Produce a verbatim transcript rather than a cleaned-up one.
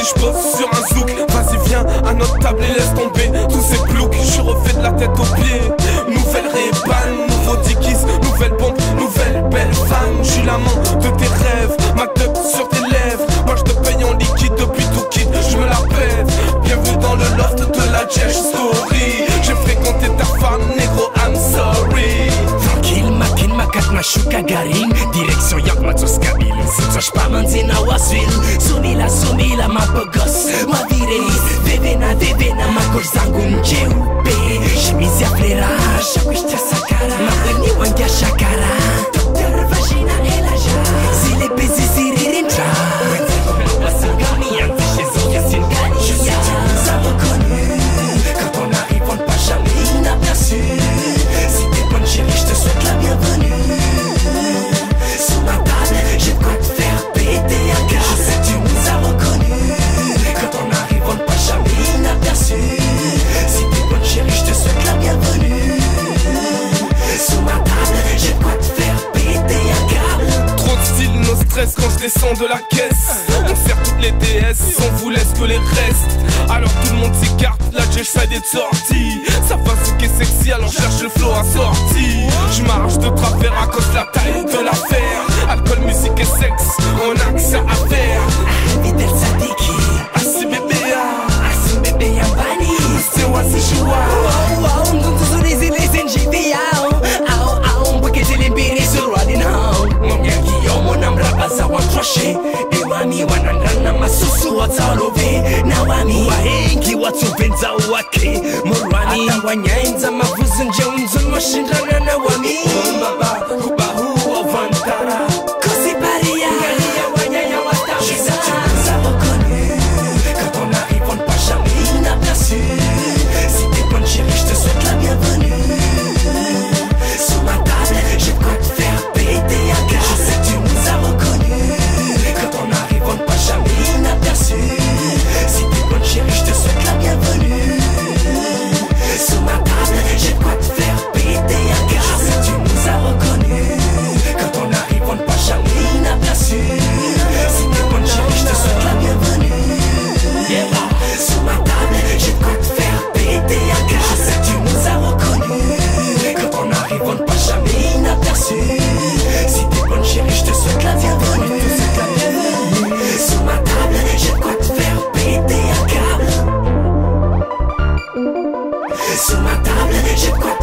je pose sur un zouk. Vas-y viens à notre table et laisse tomber tous ces ploucs. Je refais de la tête aux pieds. Nouvelle Ray-Ban, nouveau Dickies, nouvelle pompe, nouvelle belle femme. J'suis l'amant de tes rêves, ma teub sur tes lèvres. Moi je te paye en liquide depuis tout kid, je me la pète. Bienvenue dans le loft de la Judge Story. J'ai fréquenté ta femme, négro, I'm sorry. Tranquille, makin, makat, mashuka, garing. Direction York, matos, kabil. Coś pamięci na Wasville. Sumila, sumila, ma bogos. Ma virei, vevena, vevena, ma kosz zangu mjeupe. Chemise ya flairage, shakwishtia sakara. Ma weni wangia shakara. Docteur vagina elaja. Zile bezi ziririntra. Quand je descends de la caisse, on sert toutes les D S, on vous laisse que les restes. Alors tout le monde s'écarte, la Judge side est sortie. Ça va souquer sexy, alors cherche le flow assorti. Je marche de travers à cause de la taille de l'affaire. Alcool, musique et sexe, on a que ça à faire. Videl Sadiki, Asi bébé, Asi bébé Yambani, c'est Wasi Joua. Wow, wow, nous tous les les N G V A. Ao, ao, porque j'ai les bérets sur Wadin Hao. Mon bien Guillaume, mon âme rabaza watroshe. Ewami wanangana masusu watalove. Nawami wahengi watupenza wake. Morwani ata wanyaenza mavuzu njeunzu mashindana na wami. Mbaba kubahu ovantara. Kosi paria. Ngalia wanyaya watamu. Je sais tu nous as reconnus. Quand on arrive on ne passe jamais inaperçu. Si t'es bonne chérie je te souhaite la bienvenue. Sur ma table j'ai de quoi te faire péter un gars. Je sais tu nous as reconnus. Quand on arrive on ne passe jamais inaperçu. Si t'es bonne chérie je te souhaite la bienvenue. Sur ma table j'ai de quoi te faire péter un gars. Je sais tu nous as reconnus. Quand on arrive on ne passe jamais inaperçu. Si t'es bonne chérie je te souhaite la bienvenue. Yeah. Sur ma table j'ai de quoi te faire péter un gars. Je sais tu nous as reconnus. Quand on arrive on ne passe jamais inaperçu. Si t'es bonne chérie je te souhaite la bienvenue. Sur ma table j'ai de quoi te faire péter un câble. Sur ma table j'ai de quoi